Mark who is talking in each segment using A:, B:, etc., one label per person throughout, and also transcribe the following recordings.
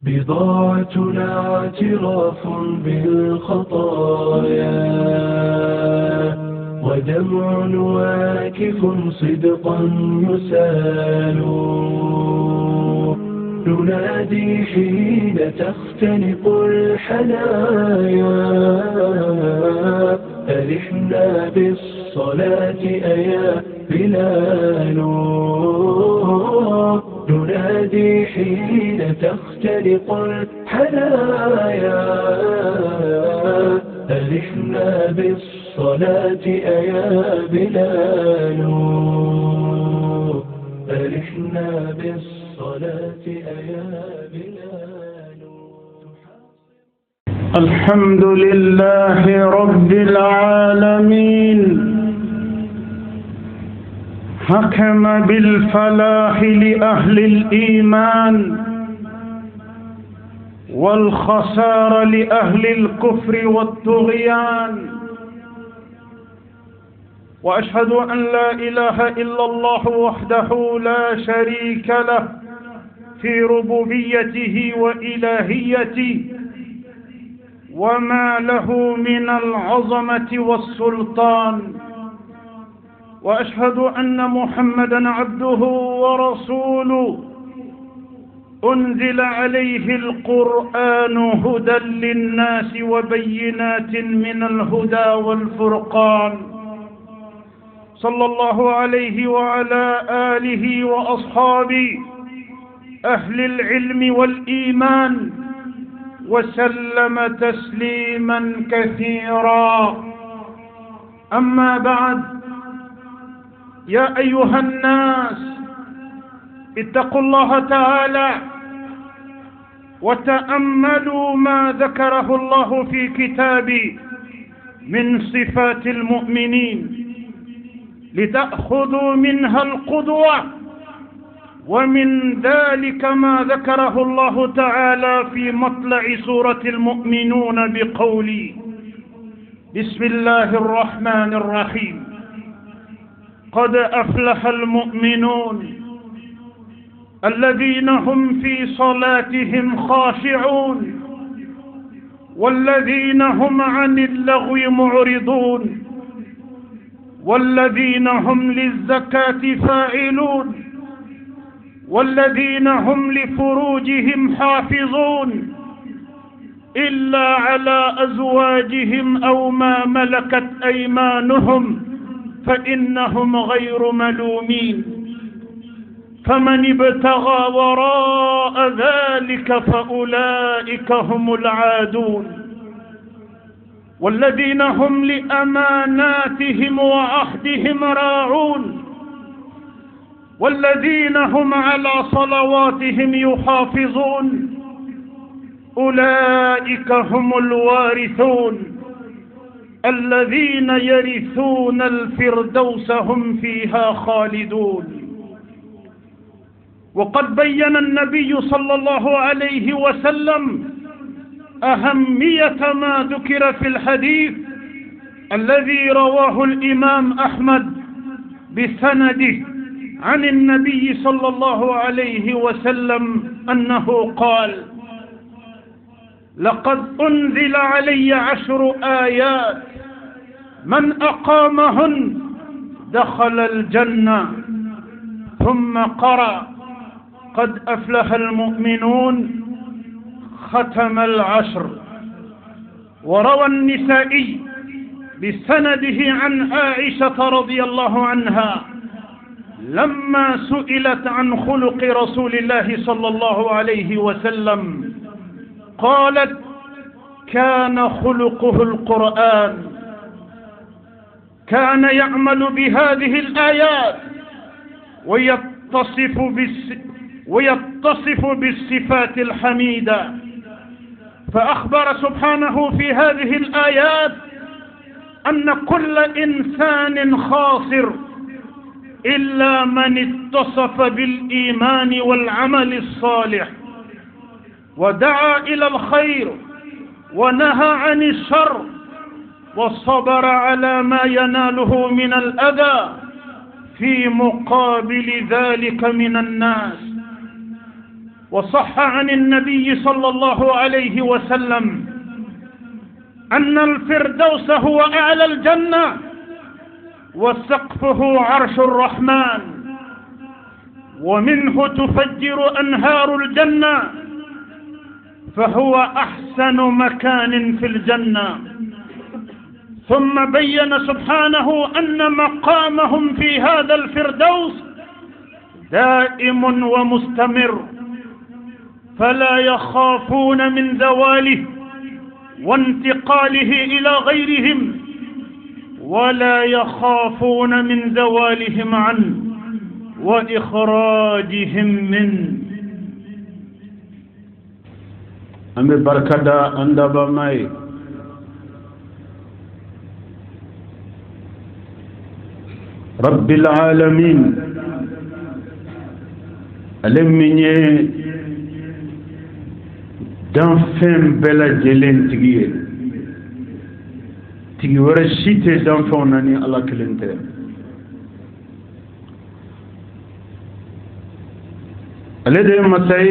A: بضاعتنا اعتراف بالخطايا ودمع واكف صدقا يسال ننادي حين تختنق الحنايا ألحنا بالصلاة أيا بلال ننادي حين تختنق الحنايا ألحنا بالصلاة أيا بلال ألحنا بالصلاة أيا بلال.
B: الحمد لله رب العالمين حكم بالفلاح لأهل الإيمان والخسار لأهل الكفر والطغيان، وأشهد أن لا إله إلا الله وحده لا شريك له في ربوبيته وإلهيته، وما له من العظمة والسلطان، وأشهد أن محمدًا عبده ورسوله أنزل عليه القرآن هدى للناس وبينات من الهدى والفرقان، صلى الله عليه وعلى آله وأصحابه أهل العلم والإيمان وسلم تسليما كثيرا. أما بعد، يا أيها الناس اتقوا الله تعالى وتأملوا ما ذكره الله في كتابه من صفات المؤمنين لتأخذوا منها القدوة، ومن ذلك ما ذكره الله تعالى في مطلع سورة المؤمنون بقوله: بسم الله الرحمن الرحيم، قد أفلح المؤمنون الذين هم في صلاتهم خاشعون والذين هم عن اللغو معرضون والذين هم للزكاة فاعلون والذين هم لفروجهم حافظون إلا على أزواجهم أو ما ملكت أيمانهم فإنهم غير ملومين، فمن ابتغى وراء ذلك فأولئك هم العادون، والذين هم لأماناتهم وعهدهم راعون والذين هم على صلواتهم يحافظون، أولئك هم الوارثون الذين يرثون الفردوس هم فيها خالدون. وقد بين النبي صلى الله عليه وسلم أهمية ما ذكر في الحديث الذي رواه الإمام أحمد بسنده عن النبي صلى الله عليه وسلم أنه قال: لقد أنزل علي 10 آيات من أقامهن دخل الجنة، ثم قرأ: قد أفلح المؤمنون، ختم 10. وروى النسائي بسنده عن عائشة رضي الله عنها لما سئلت عن خلق رسول الله صلى الله عليه وسلم قالت: كان خلقه القرآن، كان يعمل بهذه الآيات ويتصف بالصفات الحميدة. فأخبر سبحانه في هذه الآيات أن كل إنسان خاسر إلا من اتصف بالإيمان والعمل الصالح ودعا إلى الخير ونهى عن الشر وصبر على ما يناله من الأذى في مقابل ذلك من الناس. وصح عن النبي صلى الله عليه وسلم أن الفردوس هو أعلى الجنة وسقفه عرش الرحمن ومنه تفجر أنهار الجنة فهو أحسن مكان في الجنة. ثم بين سبحانه أن مقامهم في هذا الفردوس دائم ومستمر فلا يخافون من زواله وانتقاله إلى غيرهم ولا يخافون من زوالهم عنه وإخراجهم منه.
C: أمي بركة أندب ماي رب العالمين ألمني d'enfin bela jelen tigi tigi wara shite d'enfant nani ala kelente alede masay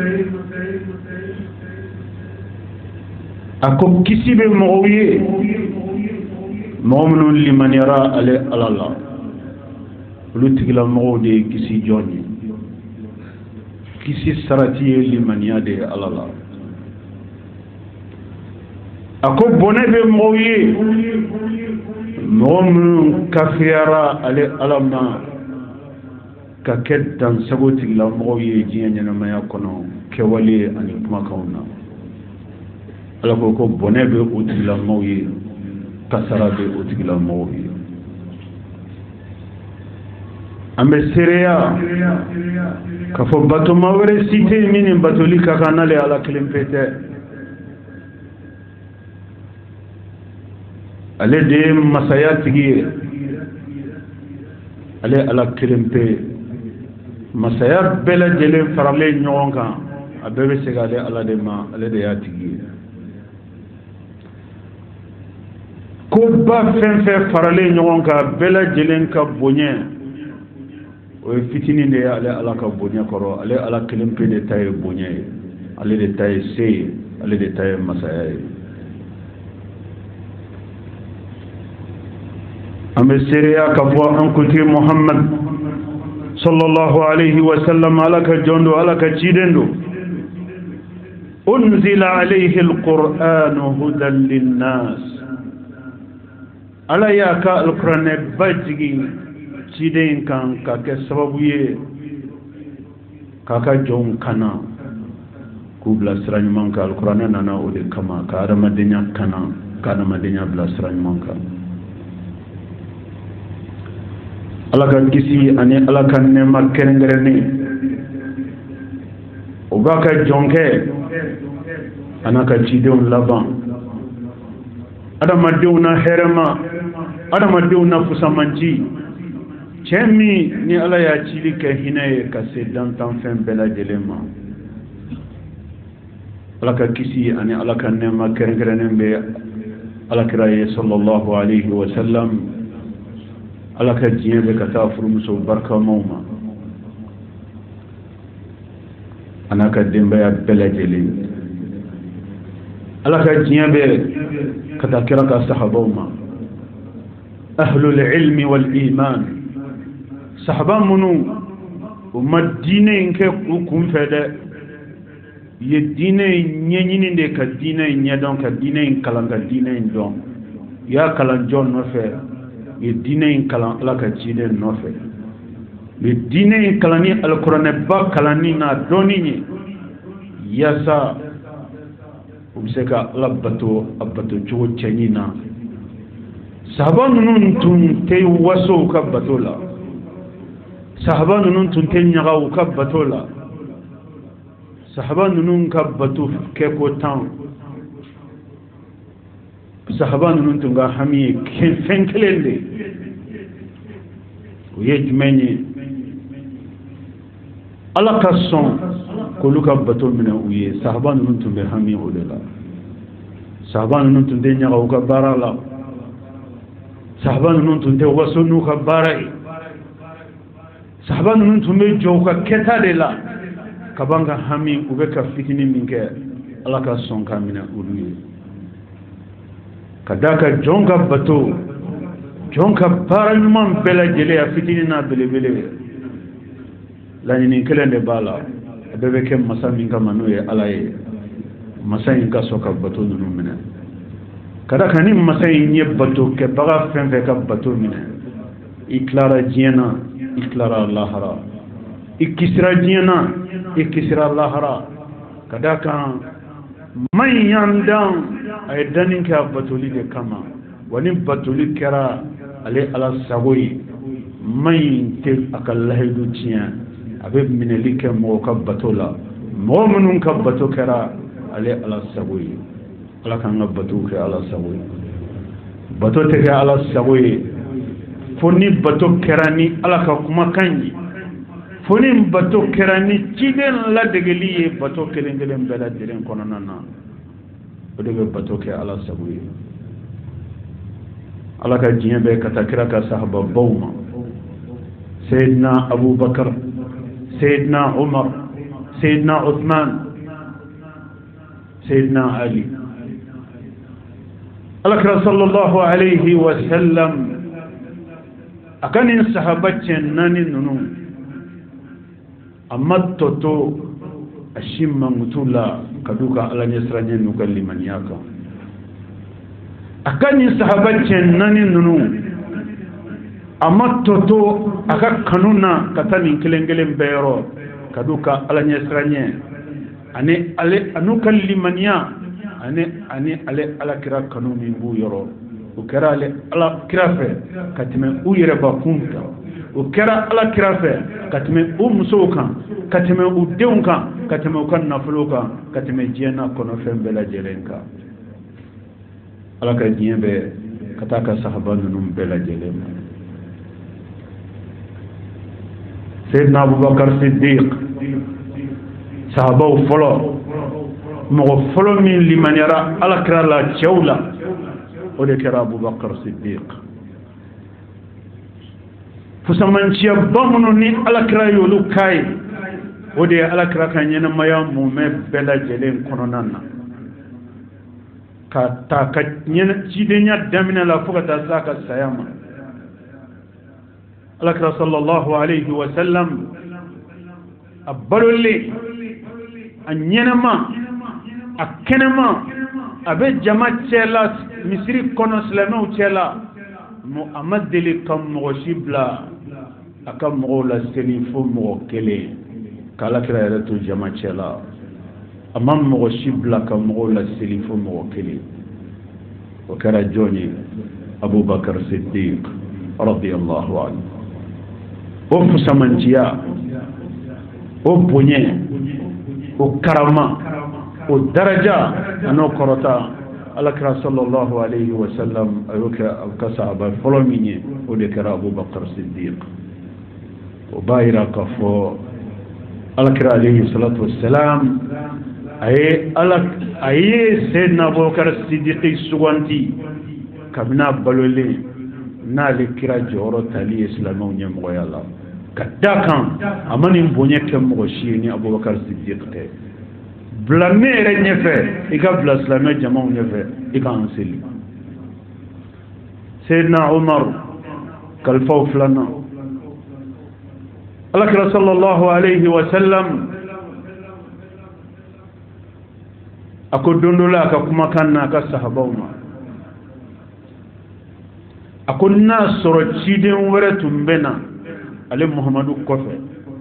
C: ako kisibe moye mo'minun liman yara ale alala lu tigi la mode kisi joni kisi sarati liman yade alala ako bone be moye mom kafiyara ale alama ka keddan saboti la moye jinya ma yakono kewali ani kuma kauna ala ko bone be uti la moye kasara be uti la moye ambe sereya ka fo bato mawre cité mini batolika kanale ala klimpete ale de masaya tigi ale ala kelempe masaya bela jele farale ñoŋon kan a bɛɛ bɛ segin ale ala de ma ale de y'a tigi ko ba fɛn fɛn farale ñoŋon kan bɛɛ lajɛlen ka bonya o ye fitinin de ye ale ala ka bonya kɔrɔ ale ala kelempe de ta ye bonya ye ale de ta ye se ye ale de ta ye masaya ye أمي سيريا كفوا أنكتي محمد صلى الله عليه وسلم على كجندو على كجيدندو أنزل عليه القرآن هدى للناس على ياك القرآن بجي جيدين كان كسببيه كاكا جون كنا كوبلا سراني مانكا القرآن نانا أولي كما كارما دنيا كنا كارما دنيا بلا سراني مانكا ala ka kisi ani ala ka nema kerengereni o ba ka jonke anaka cidenw laban adamadenw na hɛrɛma adamadenw na fusamanci cɛ min ni ala y'a cili kɛ hinɛ ye ka se dantanfɛn bɛɛ lajɛlen ma ala ka kisi ani ala ka nema kerengerenen bɛ alakira ye sallallahu alaihi wa sallam ala ka diɲɛ bɛ ka taa furumuso barikamaw ma ana ka denbaya bɛɛ lajɛlen ala ka diɲɛ bɛ ka taa kira ka sahabaw ma ahlul ilmi wal iman sahaba minnu u ma diinɛ in kɛ u kunfɛ dɛ u ye diinɛ in ɲɛɲini de ka diinɛ in ɲɛdɔn ka diinɛ in kalan ka diinɛ in dɔn u y'a kalan jɔn nɔfɛ ye diinɛ in kalan ala ka ciden nɔfɛ ye diinɛ in kalan ni alikuranɛba kalanni n'a dɔnni ye yaasa u bɛ se ka ala bato a bato cogo cɛɲi na sahaba ninnu tun tɛ waso u ka bato la sahaba ninnu tun tɛ ɲaga u ka bato la sahaba ninnu ka bato kɛko tan sahaba ninnu tun ka hami ye fɛn kelen de o ye jumɛn ye ala ka sɔn k'olu ka bato minɛ u ye sahaba ninnu tun bɛ hami o de la sahaba ninnu tun tɛ ɲaga u ka baara la sahaba ninnu tun tɛ waso n'u ka baara ye sahaba ninnu tun bɛ jɔ u ka kɛta de la kabanga hami ube ka fitini min kɛ ala ka sɔn ka minɛ olu ye ka da ka jɔn ka bato jɔn ka baara ɲuman bɛɛ lajɛlen a fitini n'a belebele laɲini kelen de b'a la a bɛɛ bɛ kɛ masa min kama n'o ye ala ye masa in ka sɔn ka bato ninnu minɛ ka da kan ni masa in ye bato kɛbaga fɛn fɛn ka bato minɛ i tilara diɲɛ na i tilara lahara i kisira diɲɛ na i kisira lahara ka da kan man y'an dan a ye danni kɛ a batoli de kama wa ni batoli kɛra ale ala sago ye man tɛ a ka lahidu tiɲɛ a bɛ minɛli kɛ mɔgɔ ka bato la mɔgɔ minnu ka bato kɛra ale ala sago ye ala k'an ka bato kɛ ala sago ye bato tɛ kɛ ala sago ye fo ni bato kɛra ni ala ka kumakan ye fo ni bato kɛra ni ciden ladegeli ye bato kelen kelen bɛɛ lajɛlen kɔnɔna na o de bɛ bato kɛ ala sago ye ala ka diɲɛ bɛɛ ka taa kira ka sahababaw ma Sayyidina Abubakar Sayyidina Umar Sayyidina Uthman Sayyidina Ali alakira sallallahu alayhi wa sallam akanin sahabacin nani nunu amma toto ashimma mutula kaduka ala nyesranye nuka limaniyaka akanin sahabacin nani nunu amma toto aka kanuna katanin kelengelen bero kaduka ala nyesranye ane ale anuka limaniya ane ale ala kira kanu min bu yoro o kɛra ale ala kira fɛ ka tɛmɛ u yɛrɛbakun kan o kɛra ala kira fɛ ka tɛmɛ u musow kan ka tɛmɛ u denw kan ka tɛmɛ u ka nafolo kan ka tɛmɛ diɲɛ n'a kɔnɔfɛn bɛɛ lajɛlen kan ala ka diɲɛ bɛɛ ka taa ka sahaba ninnu bɛɛ lajɛlen ma Sayyidina Abubakar Siddiq sahabaw fɔlɔ mɔgɔ fɔlɔ min limaniyara ala kira la cɛw la o de kɛra Abubakar Siddiq fusamanciya ba minnu ni ala kira y'olu k'a ye o de ye ala kira ka ɲɛnamaya mumɛ bɛɛ lajɛlen kɔnɔna na ka taa ka cidenya daminɛ la fo ka taa s'a ka saya ma ala kira sallallahu alayhi wa sallam a balolen a ɲɛnama a kɛnɛma a bɛ jama cɛla misiri kɔnɔ silamɛw cɛla a ma deli ka mɔgɔ si bila a ka mɔgɔw la seli fo mɔgɔ kelen k'ala kira yɛrɛ to jama cɛla a ma mɔgɔ si bila ka mɔgɔw la seli fo mɔgɔ kelen o kɛra jɔn ye Abubakar Siddiq radiyallahu anhu o fusamanciya o bonya o karama o daraja ano kɔrɔta alakira sallallahu alayhi wa sallam ayo ka sahaba fɔlɔ min ye o de kɛra Abubakar Siddiq o b'a yira k'a fɔ alakira alayhi salatu wassalam a ye Sayyidina Abubakar Siddiq suganti kabini a balolen n'ale kira jɔyɔrɔ tali ye silamɛw ɲɛmɔgɔya la ka da kan a ma nin bonya kɛ mɔgɔ si ye ni Abubakar Siddiq tɛ bila ne yɛrɛ ɲɛfɛ i ka bila silamɛ jamaw ɲɛfɛ i ka an seli Sayyidina Umar kalifaw filanan alakira sallallahu alayhi wa sallam a ko don dɔ la a ka kumakan na a ka sahabaw ma a ko n'a sɔrɔ ciden wɛrɛ tun bɛ na ale Muhamadu kɔfɛ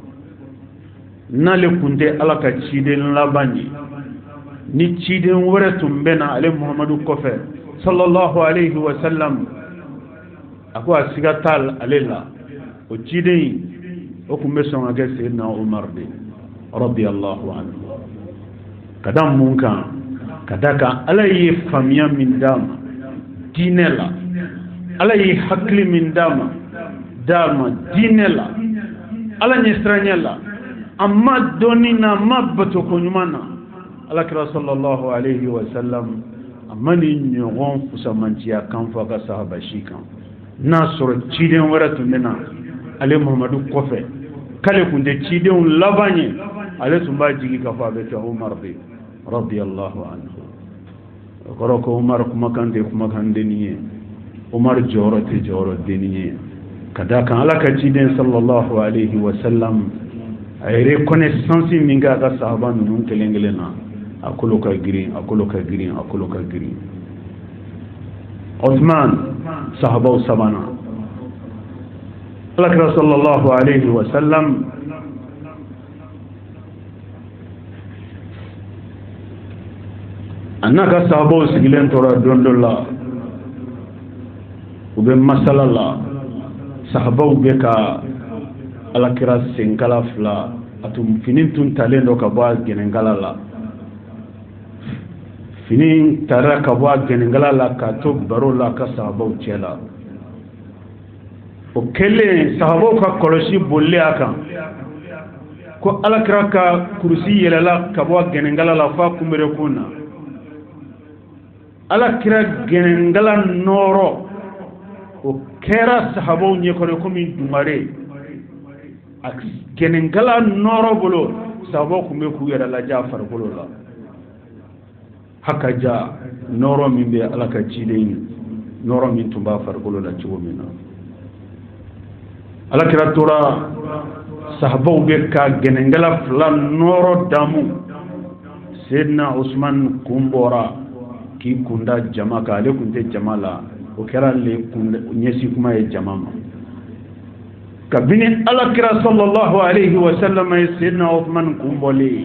C: n'ale kun tɛ ala ka ciden laban ye ni ciden wɛrɛ tun bɛ na ale Muhamadu kɔfɛ sallallahu alayhi wa sallam a ko a siga t'a ale la o ciden o kun bɛ sɔn ka kɛ Sayyidina Umar de radiyallahu anhu ka da mun kan ka da kan ala ye faamuya min d'a ma diinɛ la ala ye hakili min d'a ma diinɛ la ala ɲɛsiranya la amma dɔnni na ma bato ko ɲuman na alakira sallallahu alayhi wa sallam amma ni ɲɔgɔn fusamanciya kan fɔ a ka sahaba si kan n'a sɔrɔ ciden wɛrɛ tun bɛ na ale Muhamadu kɔfɛ k'ale kun tɛ cidenw laban ye ale tun b'a jigi ka fɔ a bɛ kɛ Umar de radiyallahu anhu. O kɔrɔ ko Umar kumakan tɛ kumakan denni ye, Umar jɔyɔrɔ tɛ jɔyɔrɔ denni ye, ka d'a kan Ala ka ciden sallallahu alayhi wa sallam a ye reconnaissance min kɛ a ka sahaba ninnu kelen kelen na, a kolo ka girin, a kolo ka girin, a kolo ka girin. Uthman sahabaw sabanan, Alakira sallallahu alayhi wa sallam anna ka sahabaw sigilen tora don dɔ la, u bɛ masala la, sahabaw bɛ ka Alakira senkala fila, a tun fini tun talen dɔ ka bɔ a gɛnɛnkala la, fini taara ka bɔ a gɛnɛnkala la ka to baro la ka sahabaw cɛ la. O kɛlen sahabaw ka kɔlɔsi bolili a kan ko Alakira ka kurusi yɛlɛla ka bɔ a gɛnɛnkala la f'a kunberekun na. Alakira gɛnɛnkala nɔrɔ o kɛra sahabaw ɲɛkɔrɔ komi dungare. A gɛnɛnkala nɔrɔ bolo sahabaw kun bɛ k'u yɛrɛ lajɛ a farikolo la. Hakaja nɔrɔ min bɛ Ala ka ciden nɔrɔ min tun b'a farikolo la cogo min na. Alakira tora sahabaw bɛ ka gɛnɛnkala fila nɔrɔ damu. Sayyidina Usman kun bɔra k'i kunda jama kan, ale kun tɛ jama la, o kɛra ale ɲɛsi kuma ye jama ma. Kabini Alakira sallallahu alayhi wa sallam ye Sayyidina Usman kun bɔlen,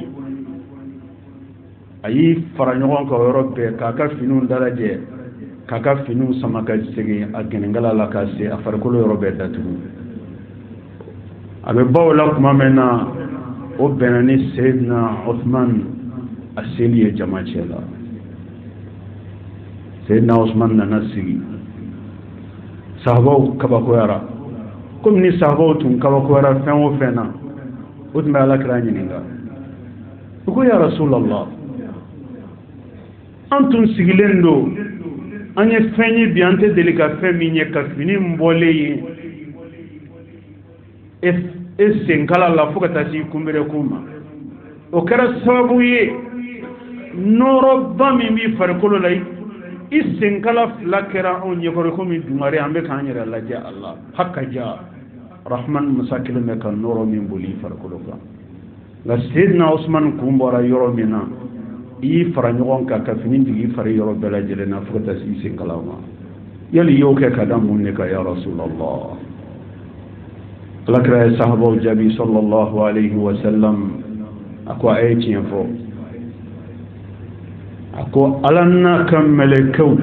C: a y'i fara ɲɔgɔn kan o yɔrɔ bɛɛ k'a ka finiw dalajɛ, k'a ka finiw sama ka segin a gɛnɛnkala la ka se a farikolo yɔrɔ bɛɛ datugu. A bɛ baw la kuma min na, o bɛnna ni Sayyidina Usman a seli ye jama cɛ la. Sayyidina Usman nana sigi, sahabaw kabakoyara, komi ni sahabaw tun kabakoyara fɛn o fɛn na, o tun bɛ Alakira ɲininka. U ko ya Rasulallah, an tun sigilen don, an ye fɛn ye bi an tɛ deli ka fɛn min ye ka fini bɔlen ye e senkala la fo ka taa se kunberekun ma. O kɛra sababu ye nɔrɔba min b'i farikolo la, i senkala fila kɛra anw ɲɛkɔrɔ komi dungare, an bɛ k'an yɛrɛ lajɛ a la. Hakaja Rahman masa kelen bɛ ka nɔrɔ min boli i farikolo kan. Nka Sayyidina Usman kun bɔra yɔrɔ min na, i y'i fara ɲɔgɔn kan ka fini digi i fari yɔrɔ bɛɛ lajɛlen na fo ka taa se i senkala ma. Yali i y'o kɛ ka da mun de kan ya Rasulallah? Alakira ye sahabaw jaabi sallallahu alayhi wa sallam, a ko a ye tiɲɛ fɔ. A ko Ala n'a ka mɛlɛkɛw,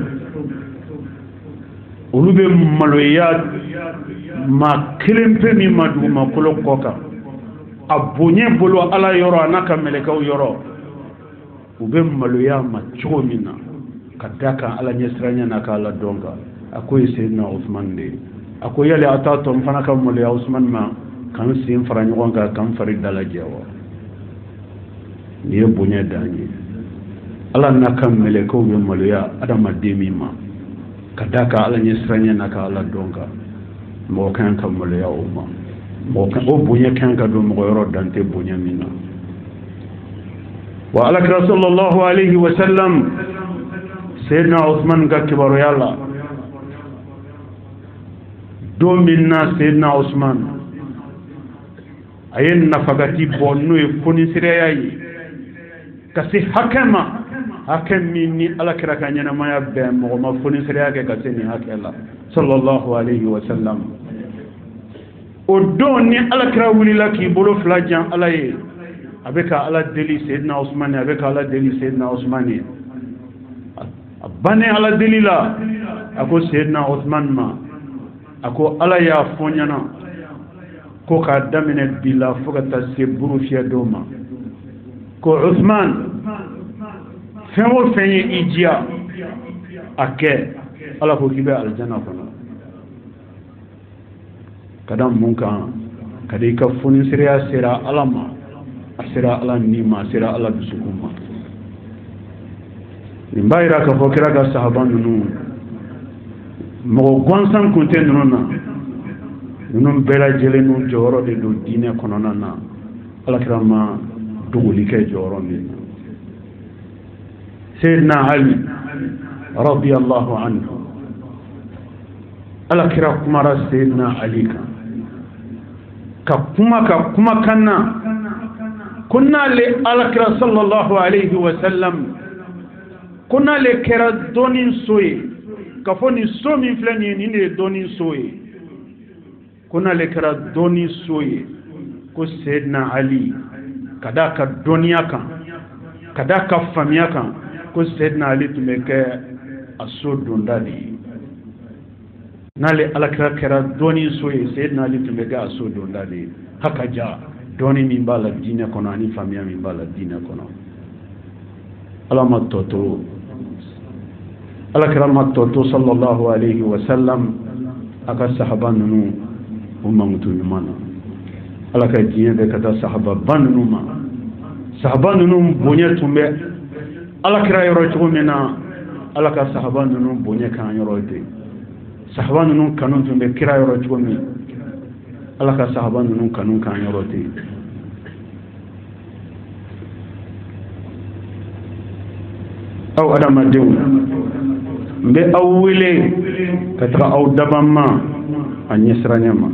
C: olu bɛ maloya maa kelen pe min ma dugumakolo kɔ kan, a bonya bolo Ala yɔrɔ a n'a ka mɛlɛkɛw yɔrɔ, u bɛ maloya ma cogo min na, ka da kan Ala ɲɛsiranya n'a ka Ala dɔn kan. A ko ye Sayyidina Usman de. A ko yali a t'a tɔ n fana ka maloya Usman ma k'an sen fara ɲɔgɔn kan k'an fari dalajɛ wa? Nin ye bonya dan ye. Ala n'a ka mɛlɛkɛw bɛ maloya adamaden min ma, ka da kan Ala ɲɛsiranya n'a ka Ala dɔn kan. Mɔgɔ ka kan ka maloya o ma. O bonya ka kan ka don mɔgɔ yɔrɔ dan tɛ bonya min na. Wa Alakira sallallahu alayhi wa sallam Sayyidina Usman ka kibaruya la, don min na Sayyidina Usman a ye nafagati bɔ n'o ye fonisiraya ye ka se hakɛ ma, hakɛ min ni Alakira ka ɲɛnamaya bɛɛ mɔgɔ ma fonisiraya kɛ ka se nin hakɛ la sallallahu alayhi wa sallam. O don ni Alakira wulila k'i bolo fila jan Ala ye, a bɛ ka Ala deli Sayyidina Usman ye, a bɛ ka Ala deli Sayyidina Usman ye. A bannen Ala deli la, a ko Sayyidina Usman ma, a ko Ala y'a fɔ ɲɛna ko k'a daminɛ bi la fo ka taa se buru fiyɛ don ma, ko Usman fɛn o fɛn ye i diya a kɛ, Ala ko k'i bɛ aljana kɔnɔ. Ka da mun kan? Ka da i ka fonisiriya sera Ala ma, a sera Ala ni ma, a sera Ala dusukun ma. Nin b'a yira k'a fɔ kira ka sahaba ninnu mɔgɔ gansan kun tɛ ninnu na, ninnu bɛɛ lajɛlen n'u jɔyɔrɔ de don diinɛ kɔnɔna na. Alakira ma duguli ke joro min sayyidina ali radiyallahu anhu ala kira kumara sayyidina ali ka kuma kanna kunna le ala kira sallallahu alayhi wa sallam kunna le kira donin soye ka fo ni so min filɛ nin ye nin de ye donin soye kunna le kira donin soye ko sayyidina ali kada ka dɔnniya kan kada ka faamuya kan ko sayyidina ali tun bɛ kɛ a so donda de ye n'ale alakira kɛra dɔɔni so ye sayyidina ali tun bɛ kɛ a so donda de ye haka ja dɔɔni min b'a la diinɛ kɔnɔ ani faamuya min b'a la diinɛ kɔnɔ ala ma tɔto alakira ma tɔto sallallahu alayhi wa sallam a ka sahaba ninnu o mankutu ɲuman na ala ka diɲɛ bɛ ka taa sahaba ba ninnu ma sahaba ninnu bonya tun bɛ alakira yɔrɔ cogo min na ala ka sahaba ninnu bonya kan yɔrɔ ten sahaba ninnu kanu tun bɛ kira yɔrɔ cogo min ala ka sahaba ninnu kanu kan yɔrɔ ten aw adamadenw n bɛ aw wele ka taga aw daban ma a ɲɛsiranya ma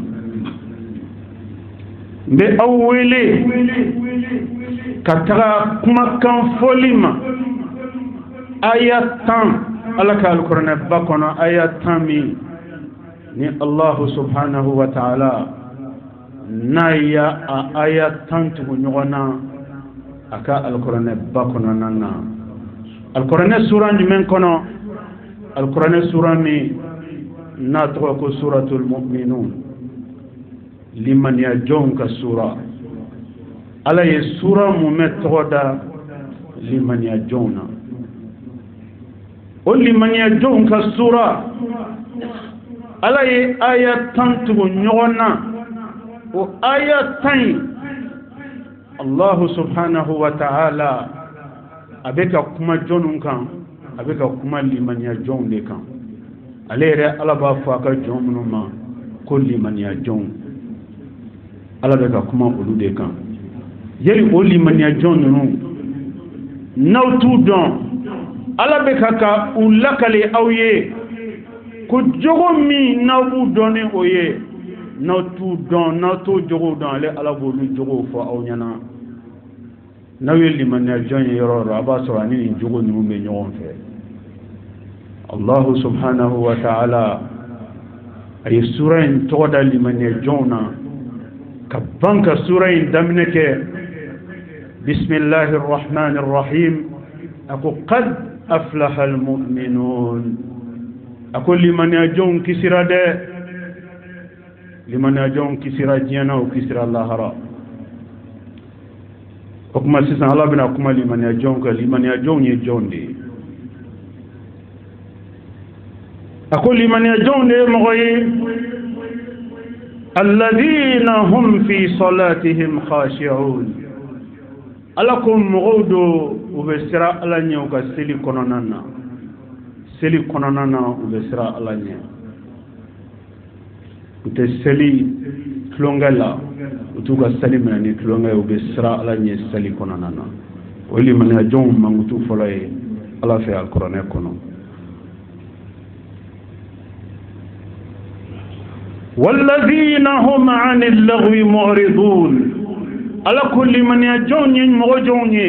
C: n bɛ aw wele ka taga kumakan fɔli ma aya 10 ala ka alkuranɛ ba kɔnɔ aya 10 min ni Allahu subhanahu wa ta'ala n'a ya a aya 10 tugu ɲɔgɔn na a ka alkuranɛ ba kɔnɔna na alkuranɛ sura jumɛn kɔnɔ alkuranɛ sura min n'a tɔgɔ ko suratul mu'minun limaniya jɔnw ka sura ala ye sura mun mɛ tɔgɔ da limaniya jɔnw na o limaniya jɔnw ka sura ala ye aya 10 tugu ɲɔgɔn na o aya 10 Allahu subhanahu wa ta'ala a bɛ ka kuma jɔnw kan a bɛ ka kuma limaniya jɔnw de kan ale yɛrɛ ala b'a fɔ a ka jɔn minnu ma ko limaniya jɔnw ala bɛ ka kuma olu de kan yali o limaniya jɔn ninnu n'aw t'u dɔn ala bɛ ka u lakale aw ye ko jogo min n'aw b'u dɔn ni o ye n'aw t'u dɔn n'aw t'o jogow dɔn ale ala b'olu jogow fɔ aw ɲɛna n'aw ye limaniya jɔn ye yɔrɔ o yɔrɔ a b'a sɔrɔ ani nin jogo ninnu bɛ ɲɔgɔn fɛ Allahu subhanahu wa ta'ala a ye sura in tɔgɔ da limaniya jɔnw na ka ban ka sura in daminɛ kɛ bismillahir rahmanir rahim ako qad aflaha almu'minun ako limaniya jɔnw kisira dɛ limaniya jɔnw kisira diɲɛ na o kisira lahara o kuma sisan ala bɛna kuma limaniya jɔnw kan limaniya jɔnw ye jɔnw de ye ako limaniya jɔnw de ye mɔgɔ ye alladhina hum fi salatihim khashi'un ala ko mɔgɔw do u bɛ sira ala ɲɛ u ka seli kɔnɔna na u bɛ sira ala ɲɛ u tɛ seli tulonkɛ la u t'u ka seli minɛ ni tulonkɛ u bɛ sira ala ɲɛ seli kɔnɔna na o ye limaniya jɔnw mankutu fɔlɔ ye ala fɛ alikuranɛ kɔnɔ والذين هم عن اللغو معرضون على كل من يجون مغجون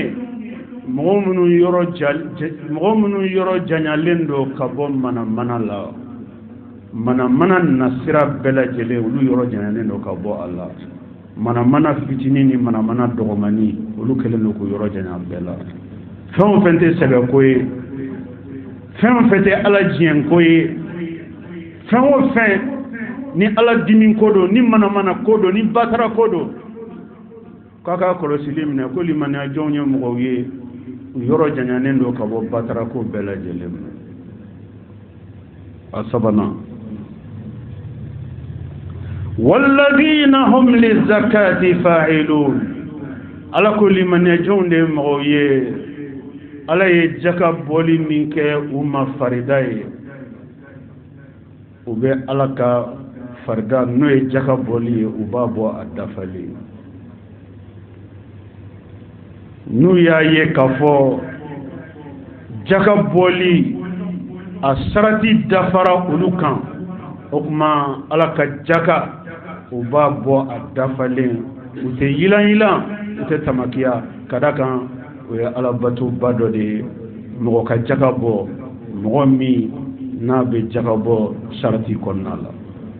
C: مغمن يرو جنالندو كبوم منا لا منا نسرا بلا جلي ولو يرو جنالندو كبو الله منا فتنيني منا دوغماني ولو كلنو كو يرو جنال بلا فهم فنتي سبا كوي فهم فنتي على جين كوي فهم فن ni ala dimi kodo ni mana kodo ni batara kodo kaka kolosili minɛ ko limaniya jɔnw ye mɔgɔw ye yɔrɔ janyanen do ka bɔ batara ko bɛɛ lajɛlen minɛ a sabanan walladhina hum lizakati fa'ilun ala ko limaniya jɔnw de ye mɔgɔw ye ala ye jaka bɔli min kɛ u ma farida ye u bɛ ala ka farida n'o ye jaka bɔli ye u b'a bɔ a dafali n'u y'a ye k'a fɔ jaka bɔli a sarati dafara olu kan o tuma Ala ka jaka u b'a bɔ a dafalen u tɛ yilan u tɛ tamakiya ka da kan o ye alabatoba dɔ de ye mɔgɔ ka jaka bɔ mɔgɔ min n'a bɛ jaka bɔ sarati kɔnɔna la.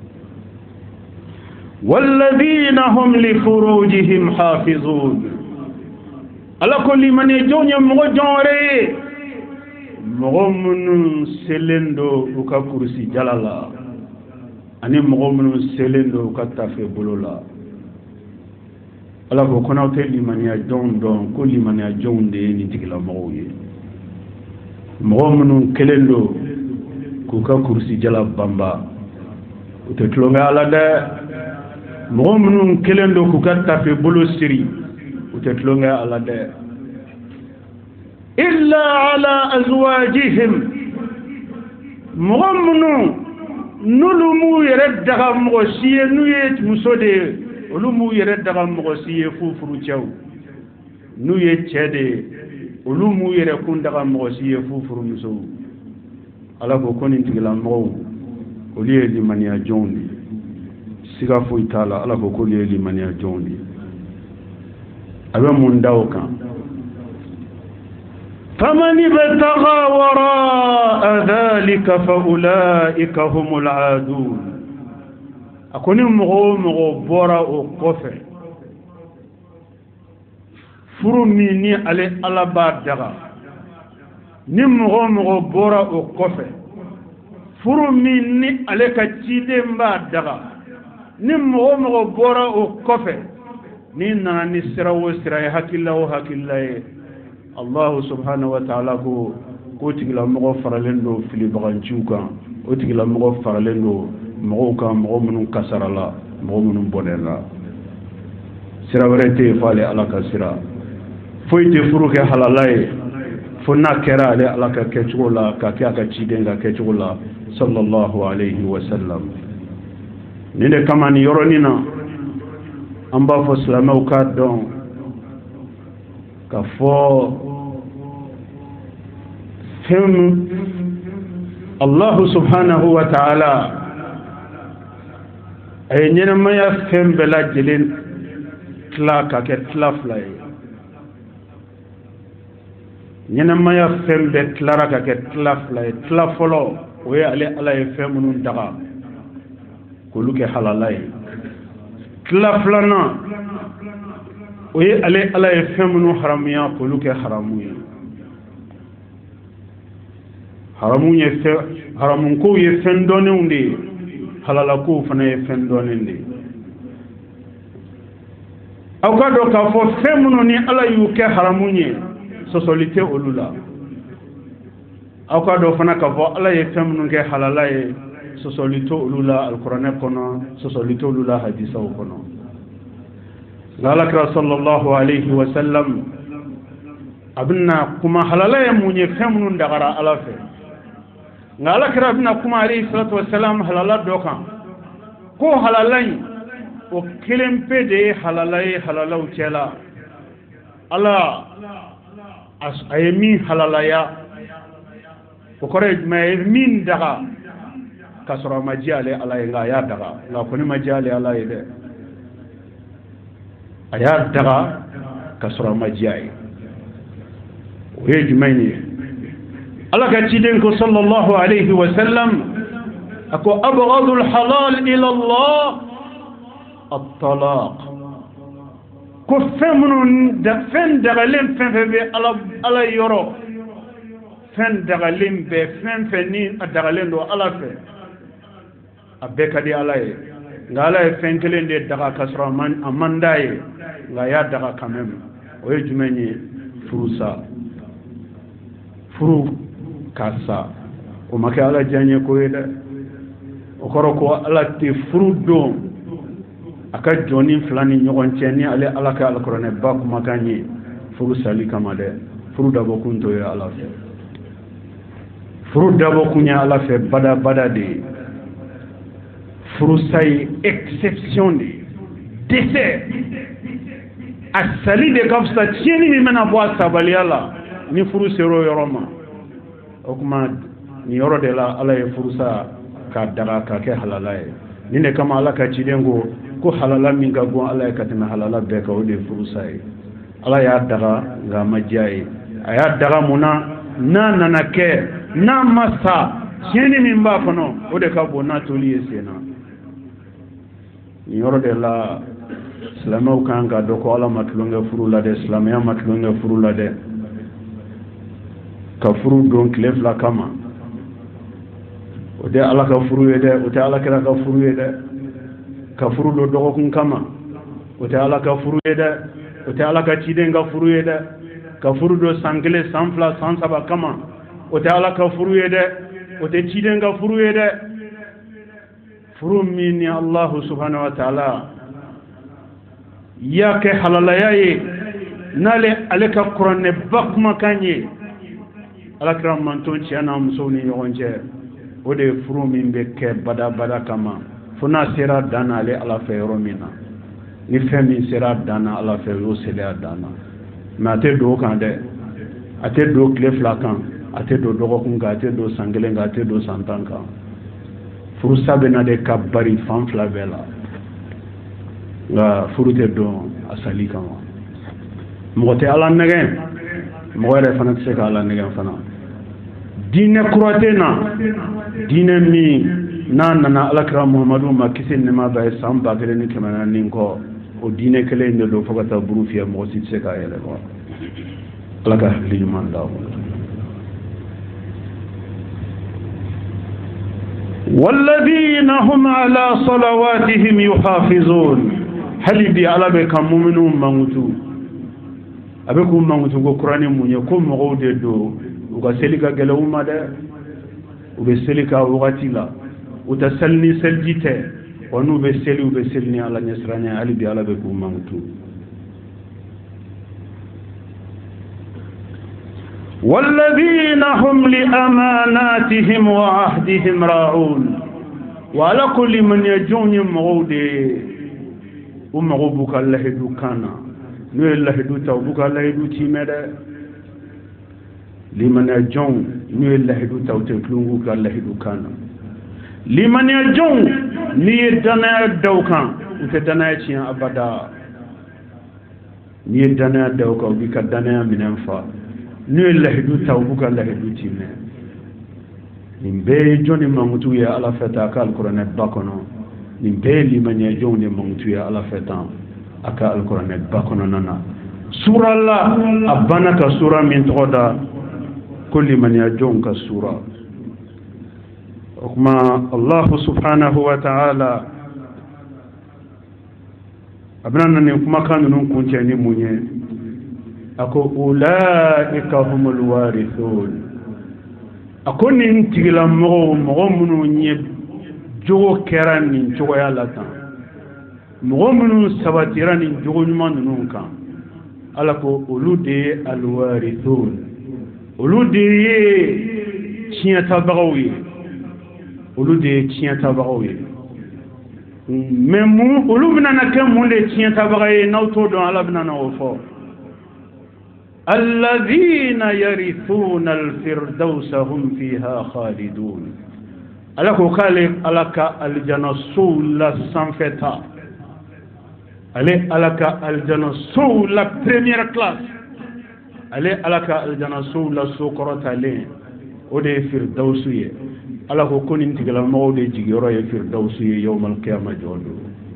C: والذين هم لفروجهم حافظون على كل من يجون مغجوري مغمن سلندو وكا كرسي جلالا اني مغمن سلندو وكا تافي بلولا على كنا تلي من يجون دون كل من يجون دي نتيجه مغوي مغمن كلندو وكا كرسي جلا بامبا وتتلونغا على ده mɔgɔ minnu kelen don k'u ka tafe bolo siri u tɛ tulonkɛ ala dɛ illa ala azwajihim mɔgɔ minnu n'olu m'u yɛrɛ daga mɔgɔ si ye n'u ye muso de ye olu m'u yɛrɛ daga mɔgɔ si ye f'u furucɛw n'u ye cɛ de ye olu m'u yɛrɛ kun daga mɔgɔ si ye f'u furumusow ala ko nin tigilamɔgɔw olu ye limaniya jɔnw de siga foyi t'a la ala ko k'olu ye limaniya jɔnw de a bɛ mun da o kan faman ibtagha wara'a dhalika fa ulaika humul aadun a ko ni mɔgɔ o mɔgɔ bɔra o kɔfɛ furu min ni ale ala b'a daga ni mɔgɔ o mɔgɔ bɔra o kɔfɛ furu min ni ale ka ciden b'a daga ni mɔgɔ mɔgɔ bɔra o kɔfɛ ni nana ni sira o sira ye hakilila o hakilila ye Allahu subhanahu wa ta'ala ko tigila mɔgɔ faralen don filibaganciw kan o tigila mɔgɔ faralen don mɔgɔw kan mɔgɔ minnu kasarala mɔgɔ minnu bɔnɛla sira wɛrɛ tɛ yen fɔ ale ala ka sira foyi tɛ furu kɛ halala ye fo n'a kɛra ale ala ka kɛcogo la ka kɛ a ka ciden ka kɛcogo la sallallahu alayhi wa sallam. Ni de kama ni yɔrɔnin na an b'a fɔ silamɛw k'a dɔn ka fɔ fɛn Allahu subhanahu wa ta'ala a ye ɲɛnamaya fɛn bɛɛ lajɛlen tila ka kɛ tila fila ye ɲɛnamaya fɛn bɛɛ tilara ka kɛ tila fila ye tila fɔlɔ o ye ale ala ye fɛn minnu daga k'olu kɛ halala ye tila filanan o ye ale ala ye fɛn minnu haramuya k'olu kɛ haramu ye haramunkow ye fɛn dɔnnenw de ye halalakow fana ye fɛn dɔnnen de ye aw ka dɔn k'a fɔ fɛn minnu ni ala y'u kɛ haramu ye sɔsɔli tɛ olu la aw ka dɔn fana k'a fɔ ala ye fɛn minnu kɛ halala ye sɔsɔli tɛ olu la alikuranɛ kɔnɔ sɔsɔli tɛ olu la hadisaw kɔnɔ nka alakira sallallahu alayhi wa sallam a bɛna kuma halala ye mun ye fɛn minnu dagara ala fɛ nka alakira bɛna kuma alayhi salatu wa salam halala dɔ kan ko halala in o kelen pe de ye halala ye halalaw cɛla ala a ye min halalaya o kɔrɔ ye jumɛn ye min daga ka sɔrɔ a ma diya ale ala ye nka a y'a daga nka ko ne ma diya ale ala ye dɛ a y'a daga ka sɔrɔ a ma diya ye o ye jumɛn ye ala ka ciden ko sallallahu alayhi wa sallam a ko abghadul halal ila Allah at-talaq ko fɛn minnu fɛn dagalen fɛn fɛn bɛ ala yɔrɔ fɛn dagalen bɛɛ fɛn fɛn ni a dagalen don ala fɛ a bɛɛ ka di ala ye nka ala ye fɛn kelen de daga ka sɔrɔ a man d'a ye nka a y'a daga quand même o ye jumɛn ye furusa furu ka sa o ma kɛ ala diyaɲɛ ko ye dɛ o kɔrɔ ko ala tɛ furu don a ka jɔni fila ni ɲɔgɔn cɛ ni ale ala ka alikuranɛ ba kumakan ye furu sali kama dɛ furu dabɔ kun to ye ala fɛ furu dabɔ kun ye ala fɛ bada bada de ye furu sa ye exception de ye dɛsɛ asali de ka fisa tiɲɛni min bɛna bɔ a sabaliya la ni furu ser'o yɔrɔ ma o kuma nin yɔrɔ de la ala ye furusa k'a daga k'a kɛ halala ye nin de kama ala ka ciden ko halala min ka bon ala ye ka tɛmɛ halala bɛɛ kan o de ye furusa ye ala y'a daga nka a ma diya ye a y'a daga mun na n'a nana kɛ n'a ma sa tiɲɛni min b'a kɔnɔ o de ka bon n'a toli ye sen na nin yɔrɔ de la silamɛw kan ka dɔn ko ala ma tulonkɛ furu la dɛ silamɛya ma tulonkɛ furu la dɛ ka furu don tile 2 kama o tɛ ala ka furu ye dɛ o tɛ ala kira ka furu ye dɛ ka furu don dɔgɔkun kama o tɛ ala ka furu ye dɛ o tɛ ala ka ciden ka furu ye dɛ ka furu don san 1 san 2 san 3 kama o tɛ ala ka furu ye dɛ o tɛ ciden ka furu ye dɛ furu min ni Allahu subhanahu wa ta'ala ya kɛ halalaya ye n'ale ale ka kuranɛ ba kumakan ye alakira manton cɛ n'a musow ni ɲɔgɔn cɛ o de ye furu min bɛ kɛ bada kama fo n'a sera dan na ale ala fɛ yɔrɔ min na ni fɛn min sera dan na ala fɛ o y'o selen dan na mais a tɛ don o kan dɛ a tɛ don tile 2 kan a tɛ don dɔgɔkun kan a tɛ don san 1 kan a tɛ don san 10 kan furusa bɛ na de ka bari fan 2 bɛɛ la nka furu tɛ don a sali kama mɔgɔ tɛ ala nɛgɛn mɔgɔ yɛrɛ fana tɛ se ka ala nɛgɛn fana diinɛ kura tɛ na diinɛ min n'a nana alakira muhamadu ma kisi ni nɛɛma b'a ye san 1400 kɔ o diinɛ kelen in de don fo ka taa buru fiyɛ mɔgɔ si tɛ se k'a yɛlɛma ala ka hakili ɲuman d'a ma. والذين هم على صلواتهم يحافظون hali bi ala bɛ ka mu'minu mangutu a bɛ k'u mangutu ko kuranɛ mun ye ko mɔgɔw de don u ka seli ka gɛlɛn u ma dɛ u bɛ seli ka wagati la u tɛ seli ni seliji tɛ wa n'u bɛ seli u bɛ seli ni ala ɲɛsiranya hali bi ala bɛ k'u mangutu. والذين هم لأماناتهم وعهدهم راعون وعلى كل من يجون مغودي ومغوبك الله دوكانا نو الله دو توبك الله دو تيمدا لمن يجون نو الله دو توتلونك الله دوكانا لمن يجون ني دنا دوكان وتدنا يتيا ابدا ني دنا دوكان بك دنا منفا نو الله دو توبك الله دو تيمدا nimbe joni mangutu ya ala feta ka alquran bakono nimbe limanya joni mangutu ya ala feta aka alquran bakono nana sura la abana ka sura min toda kulli man yajon ka sura kuma allah subhanahu wa ta'ala abana ne kuma kanun kunce ni munye ako ulaika humul warithun akoni ntigila mɔgɔ minnu ye jogo kɛra nin cogoya la tan mɔgɔ minnu sabatira nin jogo ɲuman ninnu kan ala ko olu de ye alwarithun olu de ye tiɲɛtabagaw ye olu de ye tiɲɛtabagaw ye mais olu bɛna kɛ mun de tiɲɛtabaga ye n'aw t'o dɔn ala bɛna na o fɔ الذين يرثون الفردوس هم فيها خالدون على قال لك الجنة سول سانفتا على لك الجنة سول بريمير كلاس على لك الجنة سول سكرت عليه ودي فردوسية على كون انت قال الموت يجيروا فردوسية يوم القيامة جودو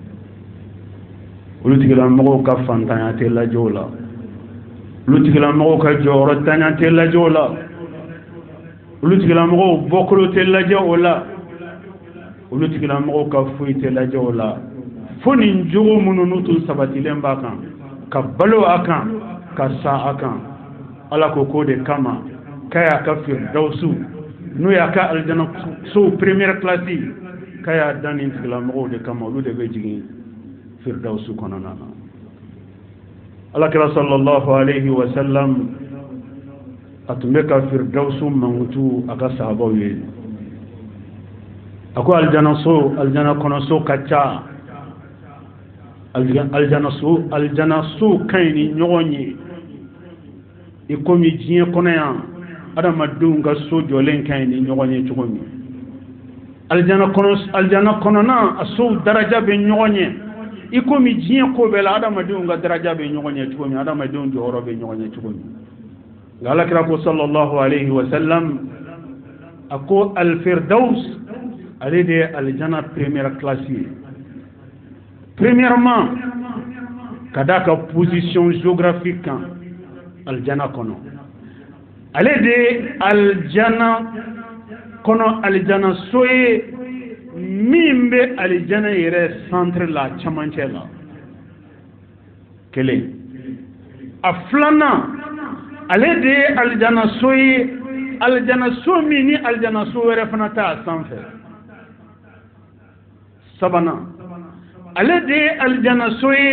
C: ولو تقول الموت كفن تاني لا جولا lutigila mɔgɔw ka jɔyɔrɔ tanya tɛ lajɛ o la lutigila mɔgɔw bɔkolo tɛ lajɛ o la lutigila mɔgɔw ka foyi tɛ lajɛ o la fo nin jogo minnu n'u tun sabatilen b'a kan ka balo a kan ka sa a kan ala ko k'o de kama k'a y'a ka firdawusu n'o y'a ka aljana so première classe k'a y'a dan nin tigila mɔgɔw de kama olu de bɛ jigin firdawusu kɔnɔna na alakira sallallahu alayhi wa sallam atumbe ka firdausu mangutu aka sahabaw ye ako aljana kono so kacha aljana so kaini nyonyi ikomi jiye kono adama dunga so jolen kaini nyonyi chugomi aljana kono na aso daraja be nyonyi ikomi jiye ko bela adama dunga daraja be nyonyi chugomi adama dunga oro be nyonyi chugomi ngala kira ko sallallahu alayhi wa sallam ako al firdaus alede aljana première classe. Premièrement, kadaka position géographique aljana kono. Alede aljana kono aljana soye mimbe aljana yere centre la chamanchela. Kele. Aflana alede aljana soye aljana somi ni aljana soye fanata sanfe. Sabana alede aljana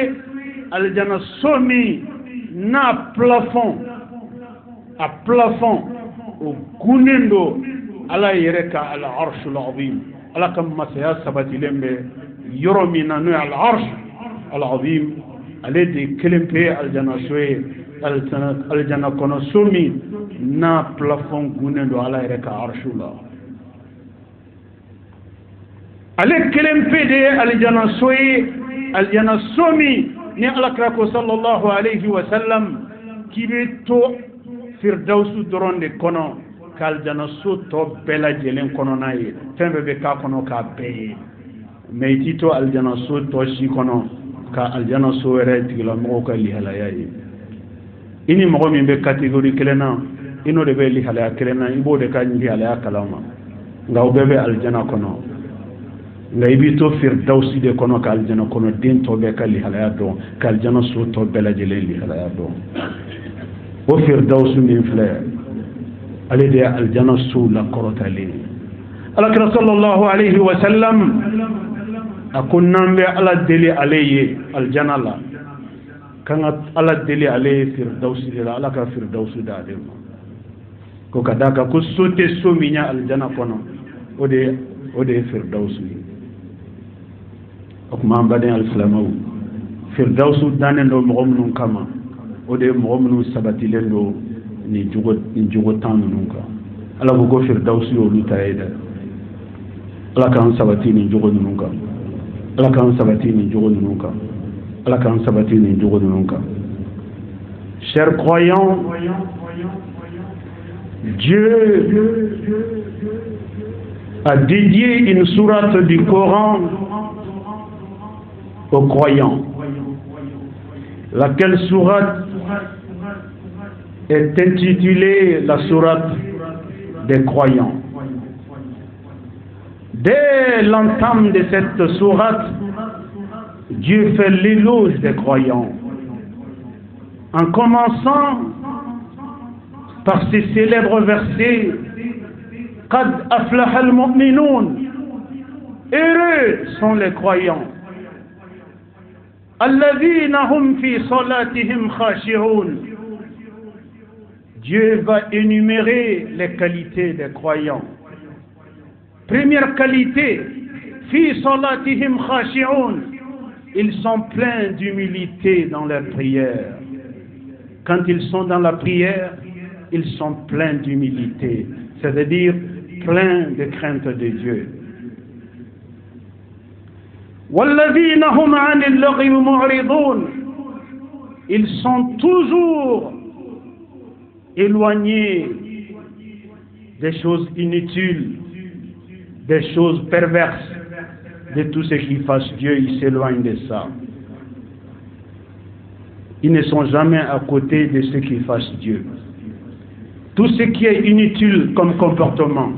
C: somi na plafond a plafond o kunendo ala yereka al arsh al azim ala kam masaya sabati lembe yoromina no al arsh al azim alede kelempe aljana kono somi na plafond kunendo ala yereka arshula ale kelempe de aljana somi ni alakrako sallallahu alayhi wa sallam kibeto firdausu doronde kono kaljana so to bela jelen kono nayi tembe be ka kono ka be meitito aljana so to shi kono ka aljana so were tigila mo ka li halayayi ini mo mi be category kelena ino de be li halaya kelena ibo de ka ndi halaya kalama ngaw bebe aljana kono ngaibi to firdausi de kono ka aljana kono den to be ka li halaya do ka aljana so to bela jelen li halaya do o firdausu min fla ali de aljana so la korota li alakra sallallahu alayhi wa sallam akunna be ala deli alayhi aljana la kanga ala deli alayhi firdausi de la alaka firdausu da de ko kadaka ko sote so minya aljana kono ode firdausu okuma baden alislamaw firdausu danen do mogomnun kama ode mogomnun sabatilen do ni jugo tanu nunka ala ko firdausu yo lutayeda ala kan sabati ni jugo nunka ala kan sabati ni jugo nunka ala kan sabati ni jugo nunka. Chers croyants, Dieu a dédié une sourate du Coran aux croyants. Laquelle sourate est intitulée la sourate des croyants. Dès l'entame de cette sourate, Dieu fait l'éloge des croyants. En commençant par ces célèbres versets, Qad aflaha al-mu'minun, heureux sont les croyants. Alladhina hum fi salatihim khashi'un. Dieu va énumérer les qualités des croyants. Première qualité, fi salatihim khashi'un. Ils sont pleins d'humilité dans leur prière. Quand ils sont dans la prière, ils sont pleins d'humilité, c'est-à-dire pleins de crainte de Dieu. وَالَّذِينَ هُمْ عَنِ اللَّغْوِ مُعْرِضُونَ. Ils sont toujours éloignés des choses inutiles, des choses perverses, de tout ce qui fasse Dieu, ils s'éloignent de ça. Ils ne sont jamais à côté de ce qui fasse Dieu. Tout ce qui est inutile comme comportement,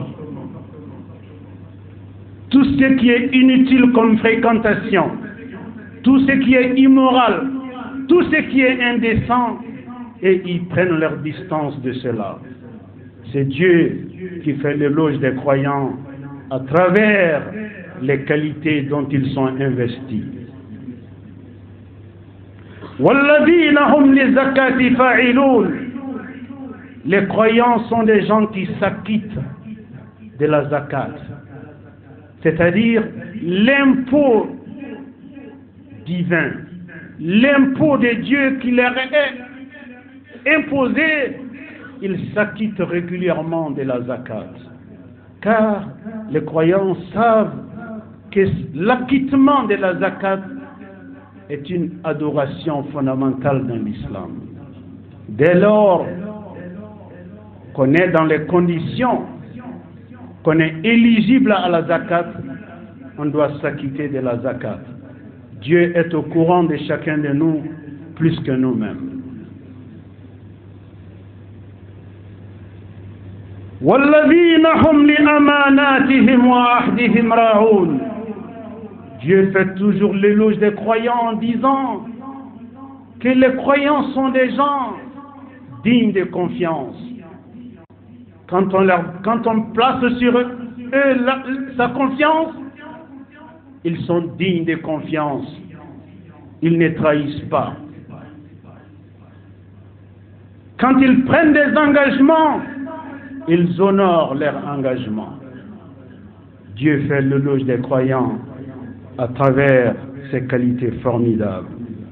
C: tout ce qui est inutile comme fréquentation, tout ce qui est immoral, tout ce qui est indécent, et ils prennent leur distance de cela. C'est Dieu qui fait l'éloge des croyants à travers les qualités dont ils sont investis. وَالَّذِينَ هُمْ لِلزَّكَاةِ فَاعِلُونَ. Les croyants sont des gens qui s'acquittent de la zakat, c'est-à-dire l'impôt divin
B: l'impôt de Dieu qui leur est imposé, ils s'acquittent régulièrement de la zakat. Car les croyants savent que l'acquittement de la zakat est une adoration fondamentale dans l'islam. Dès lors qu'on est dans les conditions, qu'on est éligible à la zakat, on doit s'acquitter de la zakat. Dieu est au courant de chacun de nous plus que nous-mêmes. وَالَّذِينَ هُمْ لِأَمَانَاتِهِمْ وَعَهْدِهِمْ رَاعُونَ. Dieu fait toujours l'éloge des croyants en disant que les croyants sont des gens dignes de confiance. Quand on place sur eux sa confiance, ils sont dignes de confiance. Ils ne trahissent pas. Quand ils prennent des engagements, ils honorent leur engagement. Dieu fait l'éloge des croyants à travers ses qualités formidables.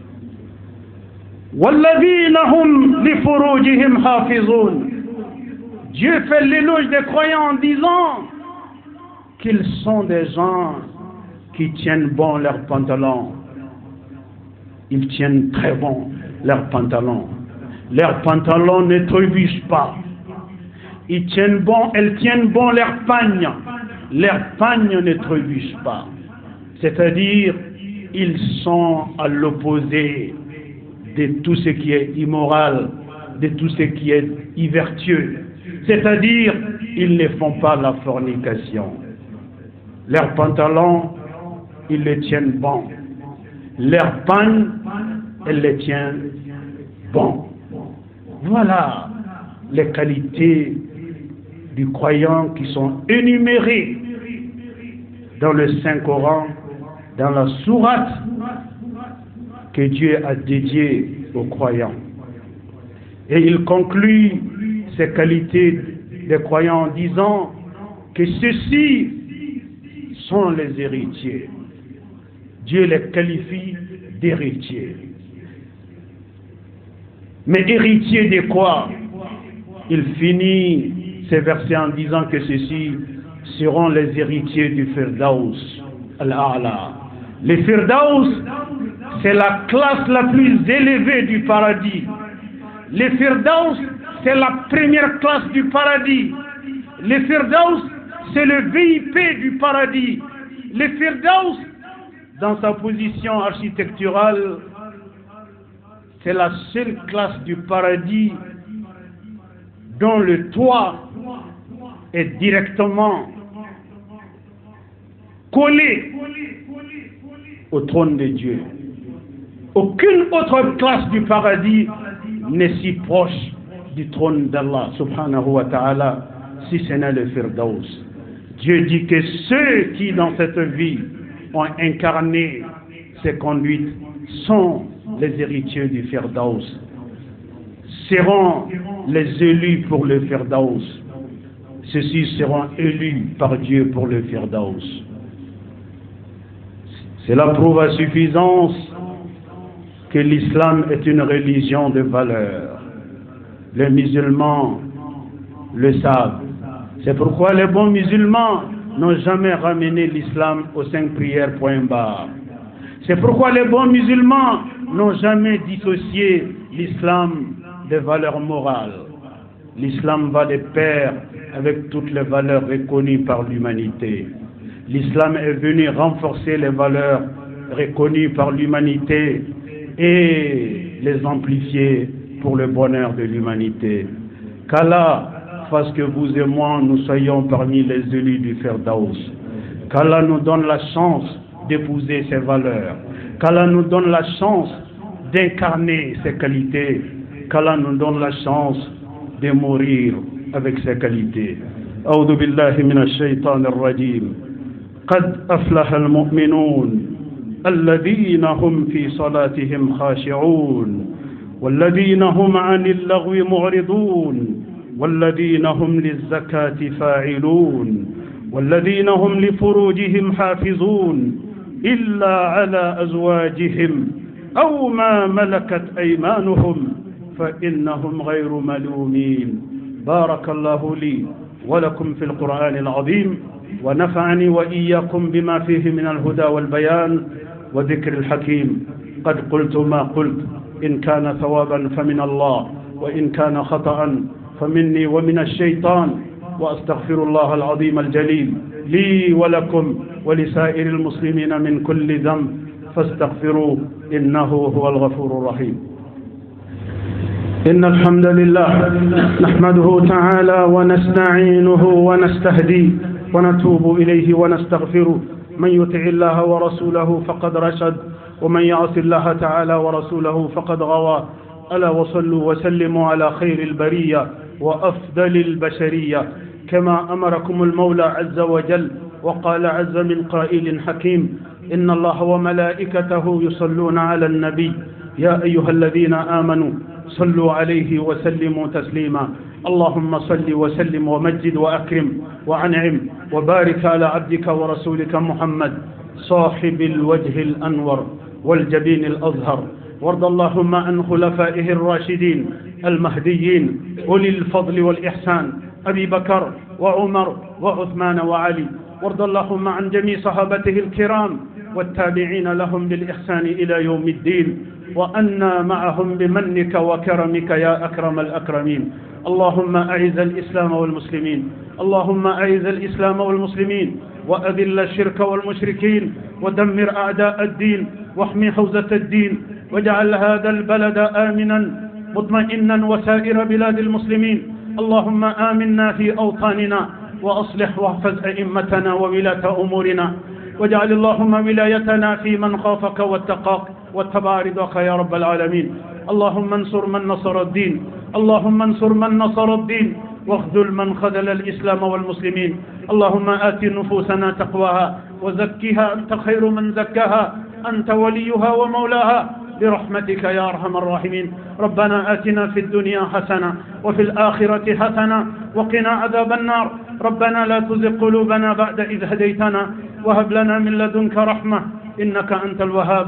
B: وَالَّذِينَ هُمْ لِفُرُوجِهِمْ حَافِظُونَ. Dieu fait l'éloge des croyants en disant qu'ils sont des gens qui tiennent bon leurs pantalons. Ils tiennent très bon leurs pantalons. Leurs pantalons ne trébuchent pas. Elles tiennent bon leurs pagnes. Leurs pagnes ne trébuchent pas. C'est-à-dire, ils sont à l'opposé de tout ce qui est immoral, de tout ce qui est irvertueux. C'est-à-dire, ils ne font pas la fornication. Leurs pantalons, ils les tiennent bons. Leurs pagnes, elles les tiennent bons. Voilà les qualités du croyant qui sont énumérées dans le Saint-Coran, dans la sourate que Dieu a dédiée aux croyants. Et il conclut ces qualités des croyants en disant que ceux-ci sont les héritiers. Dieu les qualifie d'héritiers. Mais héritiers de quoi? Il finit ces versets en disant que ceux-ci seront les héritiers du Firdaus al-A'la. Le Firdaus, c'est la classe la plus élevée du paradis. Le Firdaus, c'est la première classe du paradis. Le Firdaus, c'est le VIP du paradis. Le Firdaus, dans sa position architecturale, c'est la seule classe du paradis dont le toit est directement collé au trône de Dieu. Aucune autre classe du paradis n'est si proche du trône d'Allah subhanahu wa ta'ala si ce n'est le Firdaus. Dieu dit que ceux qui dans cette vie ont incarné ces conduites sont les héritiers du Firdaus, seront les élus pour le Firdaus. Ceux-ci seront élus par Dieu pour le Firdaus. Cela prouve à suffisance que l'islam est une religion de valeur. Les musulmans le savent. C'est pourquoi les bons musulmans n'ont jamais ramené l'islam aux 5 prières point barre. C'est pourquoi les bons musulmans n'ont jamais dissocié l'islam des valeurs morales. L'islam va de pair avec toutes les valeurs reconnues par l'humanité. L'islam est venu renforcer les valeurs reconnues par l'humanité et les amplifier pour le bonheur de l'humanité. Qu'Allah fasse que vous et moi nous soyons parmi les élus du Firdaus. Qu'Allah nous donne la chance d'épouser ces valeurs. Qu'Allah nous donne la chance d'incarner ces qualités. Qu'Allah nous donne la chance de mourir avec ces qualités. أعوذ بالله من الشيطان الرجيم. قد أفلح المؤمنون الذين هم في صلاتهم خاشعون والذين هم عن اللغو معرضون والذين هم للزكاة فاعلون والذين هم لفروجهم حافظون إلا على أزواجهم
C: أو ما ملكت أيمانهم فإنهم غير ملومين. بارك الله لي ولكم في القرآن العظيم، ونفعني وإياكم بما فيه من الهدى والبيان وذكر الحكيم. قد قلت ما قلت، إن كان ثوابا فمن الله، وإن كان خطأ فمني ومن الشيطان، وأستغفر الله العظيم الجليل لي ولكم ولسائر المسلمين من كل ذنب، فاستغفروه إنه هو الغفور الرحيم. إن الحمد لله نحمده تعالى ونستعينه ونستهديه ونتوب إليه ونستغفره. من يطع الله ورسوله فقد رشد، ومن يعص الله تعالى ورسوله فقد غوى. ألا وصلوا وسلموا على خير البرية وأفضل البشرية، كما أمركم المولى عز وجل وقال عز من قائل حكيم: إن الله وملائكته يصلون على النبي يا أيها الذين آمنوا صلوا عليه وسلموا تسليما. اللهم صل وسلم ومجد وأكرم وأنعم وبارك على عبدك ورسولك محمد صاحب الوجه الأنور والجبين الأزهر. وارض اللهم عن خلفائه الراشدين المهديين أولي الفضل والإحسان، أبي بكر وعمر وعثمان وعلي. وارض اللهم عن جميع صحابته الكرام والتابعين لهم بالإحسان إلى يوم الدين، وأنا معهم بمنك وكرمك يا أكرم الأكرمين. اللهم أعز الإسلام والمسلمين، اللهم أعز الإسلام والمسلمين، وأذل الشرك والمشركين، ودمر أعداء الدين، واحمي حوزة الدين، واجعل هذا البلد آمنا مطمئنا وسائر بلاد المسلمين. اللهم آمنا في أوطاننا، وأصلح واحفظ أئمتنا وولاة أمورنا، واجعل اللهم ولايتنا في من خافك واتقاك واتبع رضاك يا رب العالمين. اللهم انصر من نصر الدين، اللهم انصر من نصر الدين، واخذل من خذل الإسلام والمسلمين. اللهم آت نفوسنا تقواها وزكها، أنت خير من زكاها، أنت وليها ومولاها، برحمتك يا أرحم الراحمين. ربنا آتنا في الدنيا حسنة وفي الآخرة حسنة وقنا عذاب النار. ربنا لا تزغ قلوبنا بعد إذ هديتنا، وهب لنا من لدنك رحمة إنك أنت الوهاب.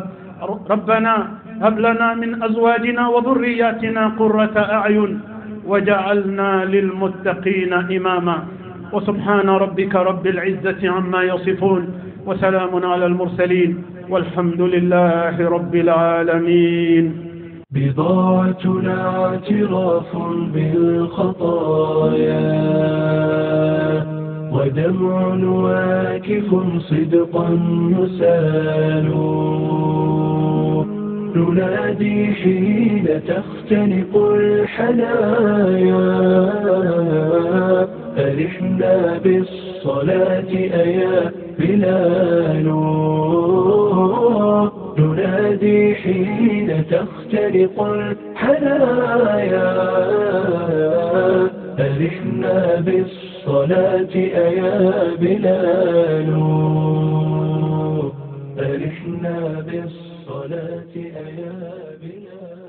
C: ربنا هب لنا من أزواجنا وذرياتنا قرة أعين وجعلنا للمتقين إماما. وسبحان ربك رب العزة عما يصفون، وسلام على المرسلين، والحمد لله رب العالمين.
A: بضاعتنا اعتراف بالخطايا، ودمع واكف صدقا يسال، ننادي حين تختنق الحنايا، أرحنا بالصلاة أيا بلال، ننادي حين تختنق الحنايا، أرحنا بالصلاة أيا بلال، أرحنا بالصلاة أيا بلال.